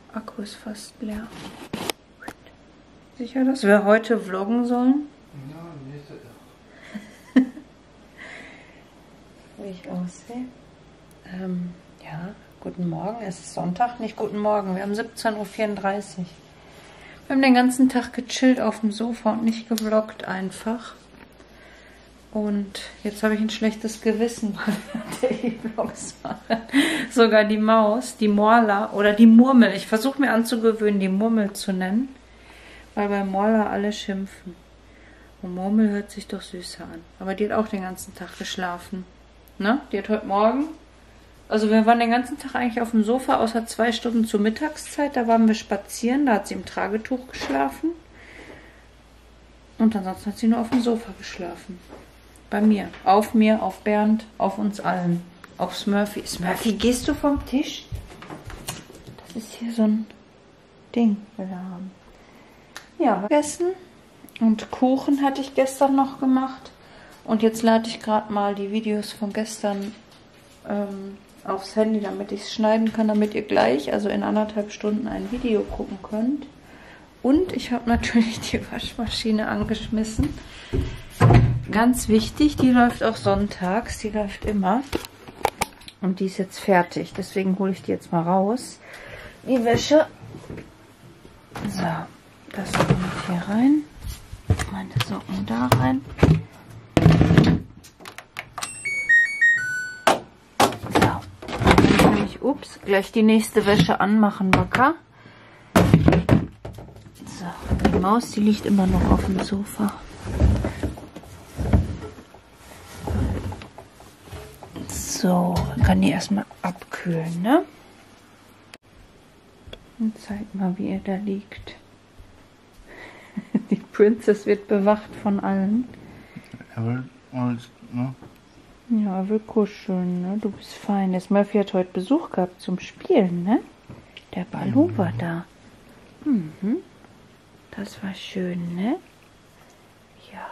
Akku ist fast leer. Sicher, dass wir heute vloggen sollen? Ja, nächste Tag. Wie ich aussehe. Ja, guten Morgen. Es ist Sonntag, nicht guten Morgen. Wir haben 17:34 Uhr. Wir haben den ganzen Tag gechillt auf dem Sofa und nicht gevloggt einfach. Und jetzt habe ich ein schlechtes Gewissen, weil wir Daily-Vlogs machen. Sogar die Maus, die Morla oder die Murmel. Ich versuche mir anzugewöhnen, die Murmel zu nennen. Weil bei Morla alle schimpfen. Und Murmel hört sich doch süßer an. Aber die hat auch den ganzen Tag geschlafen. Ne? Die hat heute Morgen... Also wir waren den ganzen Tag eigentlich auf dem Sofa, außer 2 Stunden zur Mittagszeit. Da waren wir spazieren, da hat sie im Tragetuch geschlafen. Und ansonsten hat sie nur auf dem Sofa geschlafen. Bei mir, auf Bernd, auf uns allen. Auf Smurfy. Smurfy, gehst du vom Tisch? Das ist hier so ein Ding, wir da haben. Ja, gegessen. Und Kuchen hatte ich gestern noch gemacht. Und jetzt lade ich gerade mal die Videos von gestern aufs Handy, damit ich es schneiden kann, damit ihr gleich, also in 1,5 Stunden, ein Video gucken könnt. Und ich habe natürlich die Waschmaschine angeschmissen. Ganz wichtig, die läuft auch sonntags, die läuft immer. Und die ist jetzt fertig, deswegen hole ich die jetzt mal raus. Die Wäsche. So, das kommt hier rein. Meine Socken da rein. Ups, gleich die nächste Wäsche anmachen, Wacker. So, die Maus, die liegt immer noch auf dem Sofa. So, dann kann die erstmal abkühlen, ne? Und zeig mal, wie er da liegt. Die Princess wird bewacht von allen. Er will alles, ne? Ja, er will kuscheln, ne? Du bist fein. Der Smurfy hat heute Besuch gehabt zum Spielen, ne? Der Balu war da. Mhm. Das war schön, ne? Ja.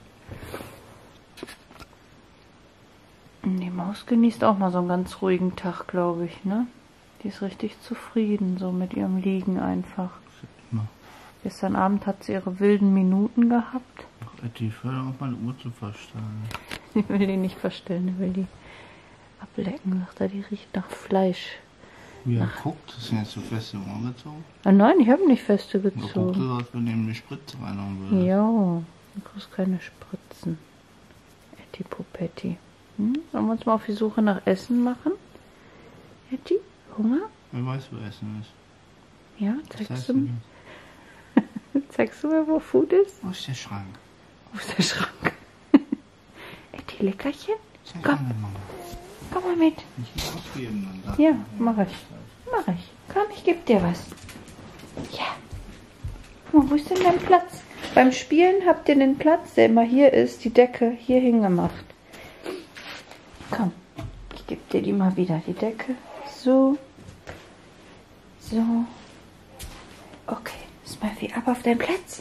Und die Maus genießt auch mal so einen ganz ruhigen Tag, glaube ich, ne? Die ist richtig zufrieden, so mit ihrem Liegen einfach. Ja. Gestern Abend hat sie ihre wilden Minuten gehabt. Ach, die hört auch mal die Uhr zu verstellen. Ich will die nicht verstellen, ich will die ablecken, sagt er, die riecht nach Fleisch. Wie er guckt, ist jetzt so feste Ohren gezogen? Ah nein, ich habe nicht feste Da guckt gezogen. so, als wenn ihm die Spritze reinhauen würde. Ja, du kriegst keine Spritzen. Etty Pupetti. Sollen wir uns mal auf die Suche nach Essen machen? Etty, Hunger? Wer weiß, wo Essen ist. Ja, Was zeigst heißt du mir? denn Zeigst du mir, wo Food ist? das? Wo ist der Schrank? Wo ist der Schrank? Etty, Leckerchen? Zeig Komm. mir, Mama. Komm mal mit. Nicht ausgeben, dann sagt Ja, man, mach ich. Mach ich. Komm, ich geb dir was. Ja. Guck mal, wo ist denn dein Platz? Beim Spielen habt ihr den Platz, der immer hier ist, die Decke hier hingemacht. Komm, ich geb dir die mal wieder, die Decke. So. So. Okay, Smurfy, ab auf deinen Platz.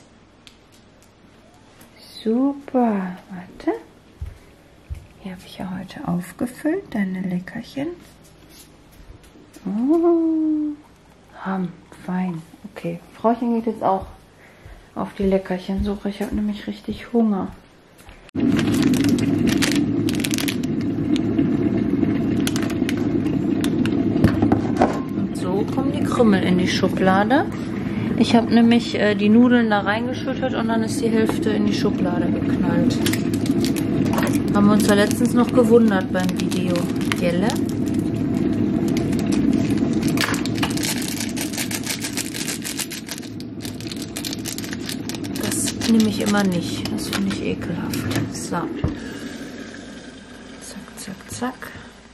Super. Warte. Hier habe ich ja heute aufgefüllt, deine Leckerchen. Oh, fein. Okay, Frauchen geht jetzt auch auf die Leckerchensuche. Ich habe nämlich richtig Hunger. Und so kommen die Krümel in die Schublade. Ich habe nämlich die Nudeln da reingeschüttet und dann ist die Hälfte in die Schublade geknallt. Haben wir uns ja letztens noch gewundert beim Video. Gelle? Das nehme ich immer nicht. Das finde ich ekelhaft. So. Zack, zack, zack.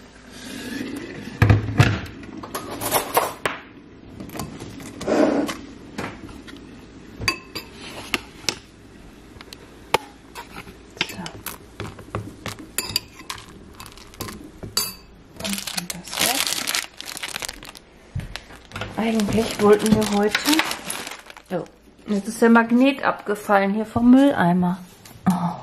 Eigentlich wollten wir heute... Oh, jetzt ist der Magnet abgefallen hier vom Mülleimer. Oh.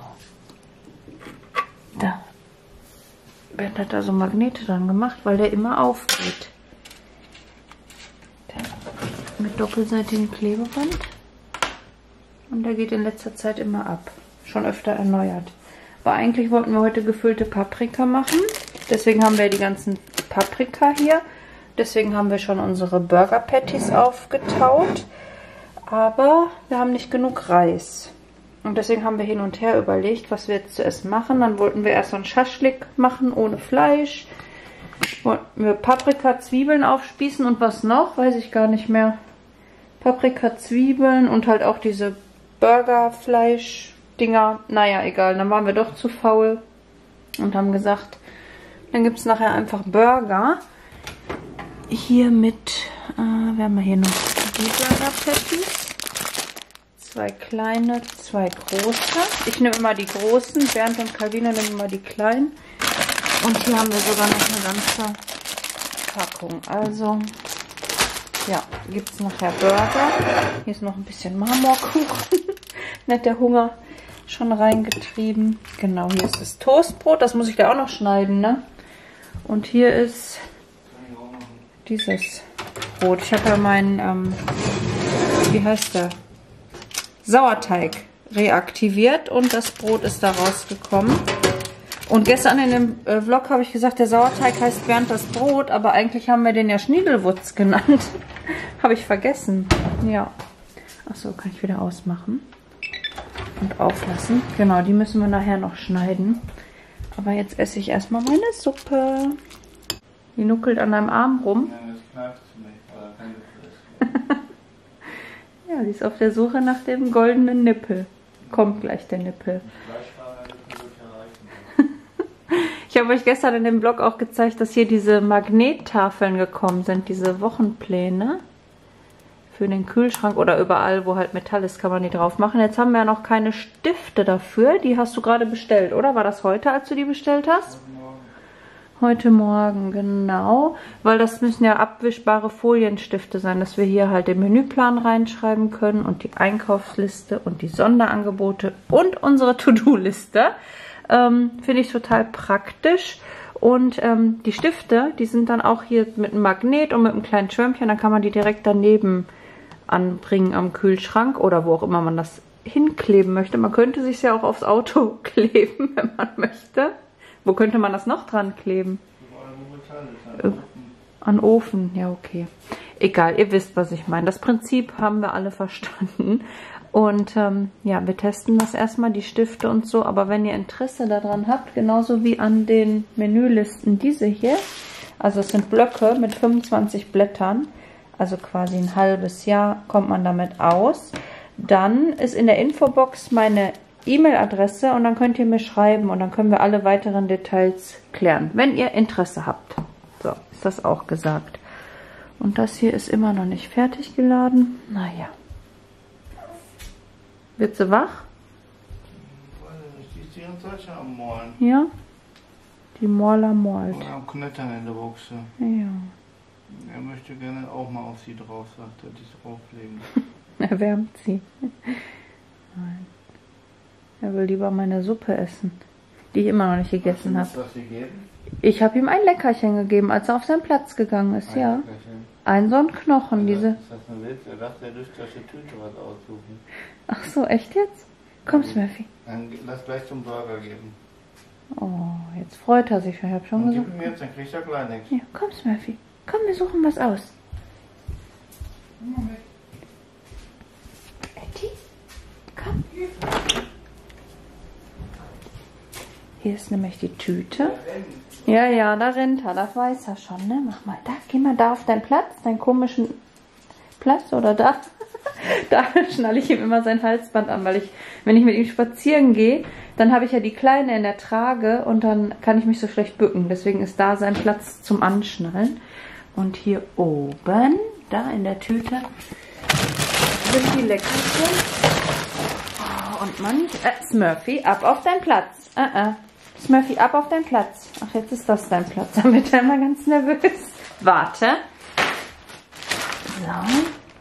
Da. Bernd hat da so Magnete dran gemacht, weil der immer aufgeht. mit doppelseitigem Klebeband. Und der geht in letzter Zeit immer ab. Schon öfter erneuert. Aber eigentlich wollten wir heute gefüllte Paprika machen. Deswegen haben wir die ganzen Paprika hier. Deswegen haben wir schon unsere Burger Patties aufgetaut. Aber wir haben nicht genug Reis. Und deswegen haben wir hin und her überlegt, was wir jetzt zuerst machen. Dann wollten wir erst so ein Schaschlik machen ohne Fleisch. Wollten wir Paprika, Zwiebeln aufspießen und was noch? Weiß ich gar nicht mehr. Paprika, Zwiebeln und halt auch diese Burgerfleisch-Dinger. Naja, egal. Dann waren wir doch zu faul und haben gesagt, dann gibt es nachher einfach Burger. Hier mit, wir haben hier noch die Burger Patties. 2 kleine, 2 große. Ich nehme immer die großen. Bernd und Calvino nehmen immer die kleinen. Und hier haben wir sogar noch eine ganze Packung. Also, ja, gibt es nachher Burger. Hier ist noch ein bisschen Marmorkuchen. Nicht der Hunger schon reingetrieben. Genau, hier ist das Toastbrot. Das muss ich da auch noch schneiden, ne? Und hier ist dieses Brot. Ich habe ja meinen, wie heißt der? Sauerteig reaktiviert und das Brot ist da rausgekommen. Und gestern in dem Vlog habe ich gesagt, der Sauerteig heißt Bernd das Brot, aber eigentlich haben wir den ja Schniedelwurz genannt. Habe ich vergessen. Ja. Achso, kann ich wieder ausmachen und auflassen. Genau, die müssen wir nachher noch schneiden. Aber jetzt esse ich erstmal meine Suppe. Die nuckelt an deinem Arm rum. Ja, das kneift mich, aber kein Gefühl. Ja, die ist auf der Suche nach dem goldenen Nippel. Kommt gleich der Nippel. Ich habe euch gestern in dem Blog auch gezeigt, dass hier diese Magnettafeln gekommen sind, diese Wochenpläne für den Kühlschrank oder überall, wo halt Metall ist, kann man die drauf machen. Jetzt haben wir ja noch keine Stifte dafür. Die hast du gerade bestellt, oder? War das heute, als du die bestellt hast? Heute Morgen, genau. Weil das müssen ja abwischbare Folienstifte sein, dass wir hier halt den Menüplan reinschreiben können und die Einkaufsliste und die Sonderangebote und unsere To-Do-Liste. Finde ich total praktisch. Und die Stifte, die sind dann auch hier mit einem Magnet und mit einem kleinen Schwämmchen. Dann kann man die direkt daneben anbringen am Kühlschrank oder wo auch immer man das hinkleben möchte. Man könnte sich ja auch aufs Auto kleben, wenn man möchte. Wo könnte man das noch dran kleben? An Ofen, ja okay. Egal, ihr wisst, was ich meine. Das Prinzip haben wir alle verstanden. Und ja, wir testen das erstmal, die Stifte und so. Aber wenn ihr Interesse daran habt, genauso wie an den Menülisten diese hier. Also es sind Blöcke mit 25 Blättern. Also quasi ein halbes Jahr kommt man damit aus. Dann ist in der Infobox meine E-Mail-Adresse und dann könnt ihr mir schreiben und dann können wir alle weiteren Details klären, wenn ihr Interesse habt. So, ist das auch gesagt. Und das hier ist immer noch nicht fertig geladen. Naja. Wird sie wach? Die ist die ganze Zeit schon am Malen. Ja. Die Morla malt. Oder am Knettern in der Buchse. Ja. Er möchte gerne auch mal auf sie drauf, sagt er, die drauflegen. Erwärmt sie. Nein. Er will lieber meine Suppe essen, die ich immer noch nicht gegessen habe. Was gegeben? Ich habe ihm ein Leckerchen gegeben, als er auf seinen Platz gegangen ist, ja. Ein so ein Knochen, diese. Ist das ein Witz? Er dachte, er dürfte aus der Tüte was aussuchen. Ach so, echt jetzt? Komm, Smurfy. Dann lass gleich zum Burger geben. Oh, jetzt freut er sich schon. Ich habe schon Und gesagt. gib ihm jetzt, dann kriegt er gleich nichts. Ja, komm, Smurfy. Komm, wir suchen was aus. Moment. Etty, komm. Hier ist nämlich die Tüte. Ja, ja, da rennt er, das weiß er schon, ne? Mach mal da, geh mal da auf deinen Platz, deinen komischen Platz oder da. Da schnalle ich ihm immer sein Halsband an, weil ich, wenn ich mit ihm spazieren gehe, dann habe ich ja die Kleine in der Trage und dann kann ich mich so schlecht bücken. Deswegen ist da sein Platz zum Anschnallen. Und hier oben, da in der Tüte, sind die Leckerchen. Oh, und Smurfy, ab auf deinen Platz. Smurfy, ab auf deinen Platz. Ach, jetzt ist das dein Platz. Dann wird er immer ganz nervös. Warte. So.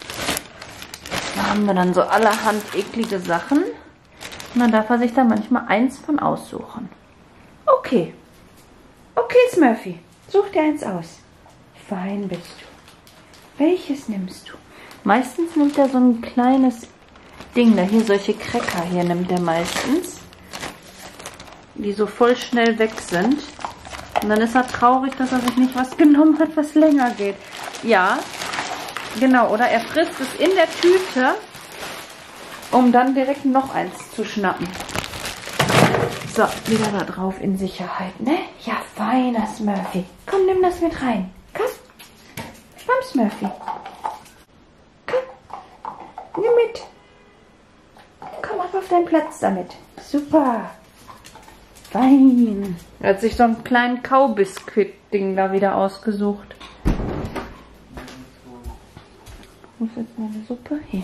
Da haben wir dann so allerhand eklige Sachen. Und dann darf er sich da manchmal eins von aussuchen. Okay. Okay, Smurfy. Such dir eins aus. Fein bist du. Welches nimmst du? Meistens nimmt er so ein kleines Ding da. Hier, solche Cracker hier nimmt er meistens. Die so voll schnell weg sind. Und dann ist er traurig, dass er sich nicht was genommen hat, was länger geht. Ja, genau. Oder er frisst es in der Tüte, um dann direkt noch eins zu schnappen. So, wieder da drauf in Sicherheit, ne? Ja, feiner Smurfy. Komm, nimm das mit rein. Komm. Komm, Smurfy. Komm. Nimm mit. Komm ab auf deinen Platz damit. Super. Fein. Er hat sich so einen kleinen Kaubiskuit-Ding da wieder ausgesucht. Wo ist jetzt meine Suppe? Hier.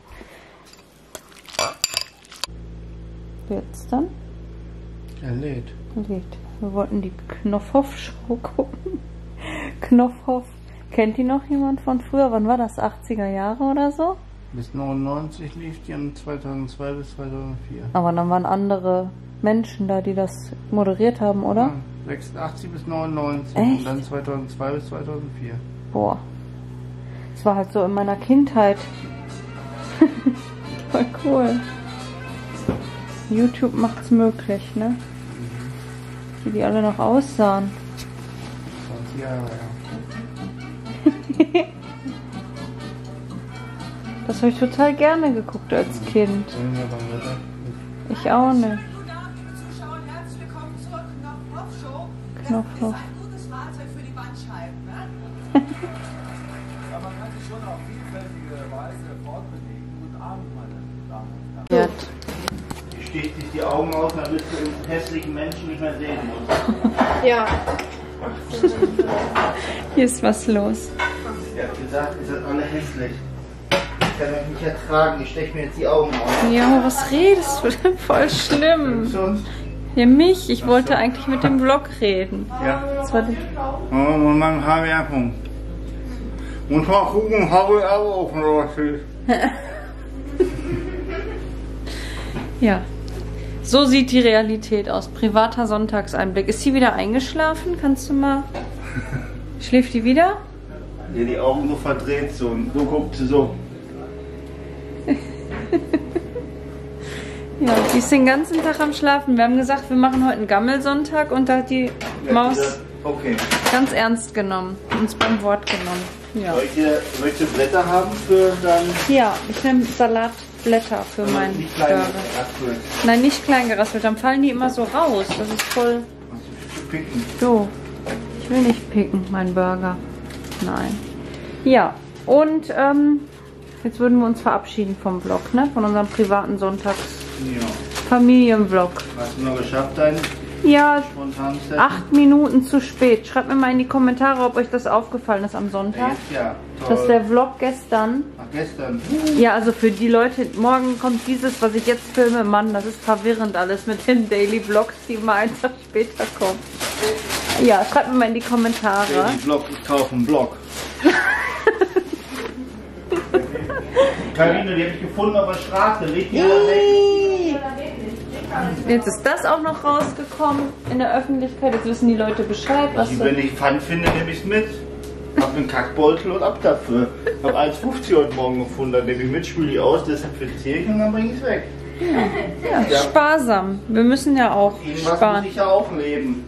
Jetzt dann? Er lädt. Wir wollten die Knopfhoff-Show gucken. Knopfhoff. Kennt die noch jemand von früher? Wann war das? 80er Jahre oder so? Bis 99 lief die an 2002 bis 2004. Aber dann waren andere Menschen da, die das moderiert haben, oder? Ja, 86 bis 99. Echt? Und dann 2002 bis 2004. Boah. Das war halt so in meiner Kindheit. Voll cool. YouTube macht's möglich, ne? Wie die alle noch aussahen. 20 Jahre, ja. Das habe ich total gerne geguckt als Kind. Ich auch nicht. Knopfhoff. Ja. Sticht sich die Augen aus, damit du den hässlichen Menschen nicht mehr sehen musst. Ja. Hier ist was los. Er hat gesagt, ihr seid alle hässlich. Ich kann euch nicht ertragen, ich steche mir jetzt die Augen aus. Ja, was redest du denn? Voll schlimm. Ja, mich. Ich wollte eigentlich mit dem Vlog reden. Ja. Das war Und dann habe ich einfach. Und mal gucken, habe ich aber auch noch was ist. Ja. So sieht die Realität aus. Privater Sonntagseinblick. Ist sie wieder eingeschlafen? Kannst du mal... Schläft die wieder? Ja, die Augen so verdreht so und so guckt sie so. Ja, die ist den ganzen Tag am Schlafen. Wir haben gesagt, wir machen heute einen Gammelsonntag und da hat die Maus ganz ernst genommen. Uns beim Wort genommen. Ja. Möchtest du Blätter haben für dann... Ja, ich nehme Salatblätter für meinen Burger. Nein, nicht klein geraspelt. Dann fallen die immer so raus. Das ist voll... So, ich will nicht picken, mein Burger. Nein. Ja, und jetzt würden wir uns verabschieden vom Vlog, ne? Von unserem privaten Sonntags-Familienvlog. Hast du noch geschafft, deinen spontanen Set? 8 Minuten zu spät. Schreibt mir mal in die Kommentare, ob euch das aufgefallen ist am Sonntag. Ja, toll. Dass der Vlog gestern... Ach, gestern? Ja, also für die Leute, morgen kommt dieses, was ich jetzt filme. Mann, das ist verwirrend alles mit den Daily Vlogs, die mal einen Tag später kommen. Ja, schreibt mir mal in die Kommentare. Daily Vlog, ich kaufe einen Vlog. Karine, die habe ich gefunden auf der Straße. Leg die mal weg. Jetzt ist das auch noch rausgekommen in der Öffentlichkeit. Jetzt wissen die Leute Bescheid. Was Wenn ich Pfand finde, nehme ich es mit. Hab einen Kackbeutel und ab dafür. Hab 1,50 heute Morgen gefunden. Dann nehme ich mit, spüle die aus, desinfiziere ich und dann bringe ich es weg. Ja, sparsam. Wir müssen ja auch Irgendwas sparen. muss ich ja auch leben.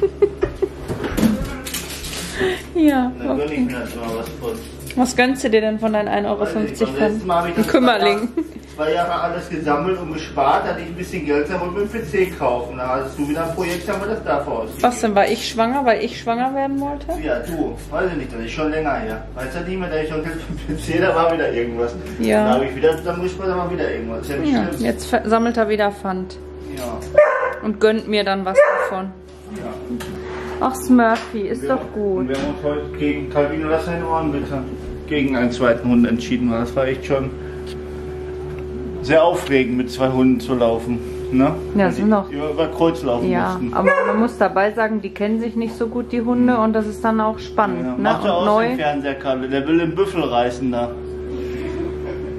Ja, Dann gönne ich okay. mir halt mal was von. Was gönnst du dir denn von deinen 1,50 € Ein Kümmerling? 2 Jahre alles gesammelt und gespart, hatte ich ein bisschen Geld, dann wollte ich mir einen PC kaufen. Da hattest du wieder ein Projekt, haben wir das davor ausgegeben. Was denn, war ich schwanger, weil ich schwanger werden wollte? Ja, du, weiß ich nicht, das ist schon länger her. Weißt du nicht mehr, da ich schon Geld für den PC, da war wieder irgendwas. Ja. Dann habe ich wieder, dann muss ich mal wieder irgendwas. Das ist ja nicht Ja, schlimm. jetzt sammelt er wieder Pfand. Ja. Und gönnt mir dann was davon. Ja. Ach, Smurfy, ist doch Und gut. wir haben uns heute gegen Calvino, lass deine Ohren bitte, gegen einen zweiten Hund entschieden. Das war echt schon sehr aufregend, mit 2 Hunden zu laufen. Ne? Ja, sind noch. Über Kreuz laufen Ja, mussten. aber man muss dabei sagen, die kennen sich nicht so gut, die Hunde, und das ist dann auch spannend. Ja, Ne? macht ja Und aus neu. dem Fernseher, Kalle. Der will den Büffel reißen da.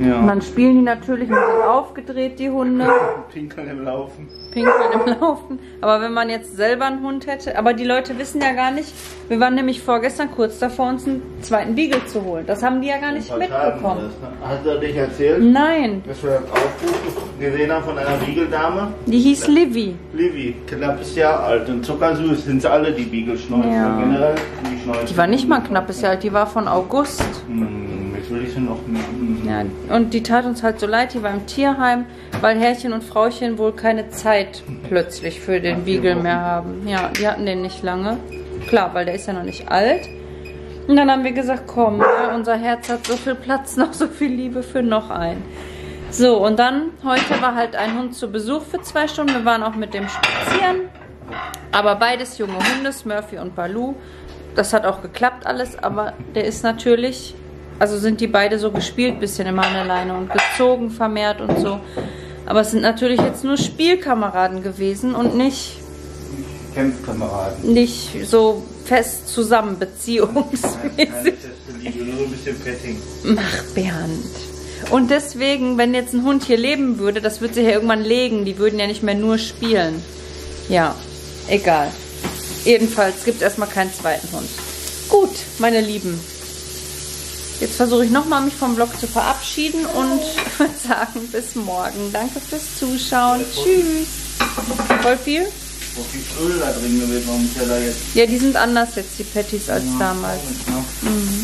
Ja. Und dann spielen die natürlich und sind aufgedreht, die Hunde. Pinkeln im Laufen. Pinkeln im Laufen. Aber wenn man jetzt selber einen Hund hätte, aber die Leute wissen ja gar nicht, wir waren nämlich vorgestern kurz davor, uns einen zweiten Beagle zu holen. Das haben die ja gar nicht mitbekommen. Hast du dich erzählt? Nein. Dass wir das Aufruf gesehen haben von einer Beagle-Dame? Die hieß Livy. Livy, knappes Jahr alt und zuckersüß sind alle die Beagle-Schnäuzer. Ja. Generell sind die Schnäuzer. Die war nicht mal ein knappes Jahr alt, die war von August. Jetzt will ich sie noch mehr. Ja, und die tat uns halt so leid, die war im Tierheim, weil Herrchen und Frauchen wohl keine Zeit plötzlich für den Beagle mehr haben. Ja, die hatten den nicht lange. Klar, weil der ist ja noch nicht alt. Und dann haben wir gesagt, komm, ja, unser Herz hat so viel Platz, noch so viel Liebe für noch einen. So, und dann, heute war halt ein Hund zu Besuch für 2 Stunden. Wir waren auch mit dem spazieren. Aber beides junge Hunde, Smurfy und Baloo. Das hat auch geklappt alles, aber der ist natürlich... Also sind die beide so gespielt, bisschen immer an der Leine und gezogen vermehrt und so. Aber es sind natürlich jetzt nur Spielkameraden gewesen und nicht Kämpfkameraden. Nicht so fest zusammen, beziehungsmäßig. Nur so ein bisschen Petting. Ach, Bernd. Und deswegen, wenn jetzt ein Hund hier leben würde, das wird sich ja irgendwann legen. Die würden ja nicht mehr nur spielen. Ja, egal. Jedenfalls gibt es erstmal keinen zweiten Hund. Gut, meine Lieben. Jetzt versuche ich nochmal, mich vom Vlog zu verabschieden und würde sagen, bis morgen. Danke fürs Zuschauen. Tschüss. Voll viel? Wo viel Öl da drin gewesen, warum ist der da jetzt? Ja, die sind anders jetzt, die Patties, als damals. Ja.